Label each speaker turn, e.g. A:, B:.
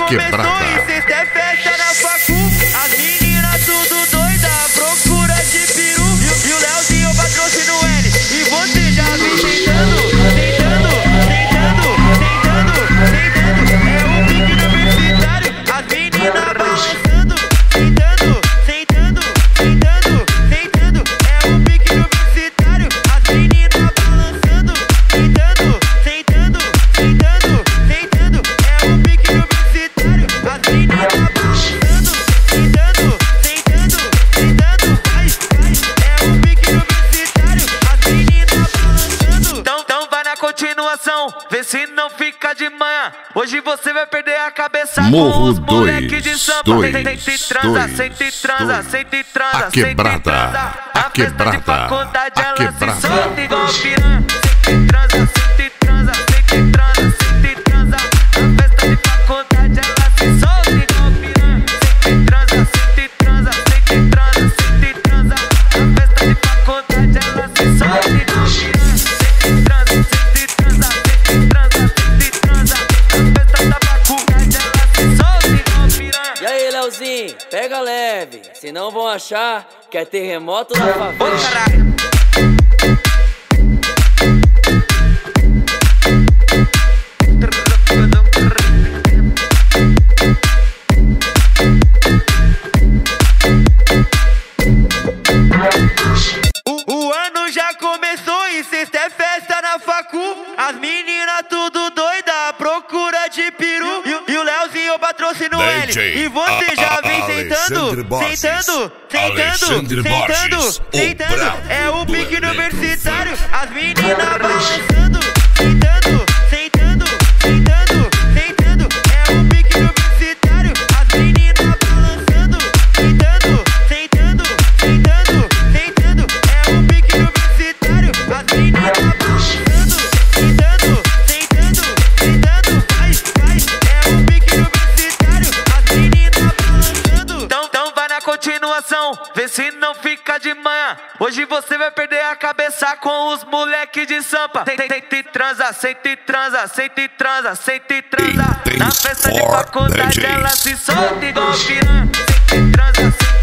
A: começou e sexta é festa na facu. As meninas tudo doida, à procura de peru. E o Leozinho patrocina o L. E você já vem tentando. É o pique universitário. As meninas balançando. Sentando. É o pique universitário. As meninas balançando. Sentando. É o pique universitário. As meninas balançando. Sentando. É o pique universitário. As meninas balançando. Então vai na continuação. Vê se não fica de manhã. Hoje você vai perder a cabeça
B: Morro
A: com os moleque de samba. Sente e transa.
B: A quebrada,
A: Na
B: a
A: festa de
B: quebrada,
A: faculdade
B: a
A: ela
B: quebrada.
A: se solta igual piranha. Sente e transa. Na festa de faculdade ela se solta igual piranha. Sente e transa. Na festa de faculdade ela se solta igual piranha. Sente e transa.
C: E aí, Leozinho, pega leve, senão vão achar que é terremoto na favela.
A: O ano já começou e sexta é festa na facu. As meninas tudo doida, à procura de peru. E o Leozinho patrocina o L. E você já vem sentando. É o pique universitário. As meninas balançando. Sentando. É o pique universitário. As meninas balançando. Sentando. É o pique universitário. As meninas balançando. Sentando. É o pique universitário. As meninas balançando. Então vai na continuação. Vê se não fica de manhã. Hoje você vai perder a cabeça com os moleque de sampa. Sente e transa. Na festa de faculdade ela se solta igual piranha. Sente e transa.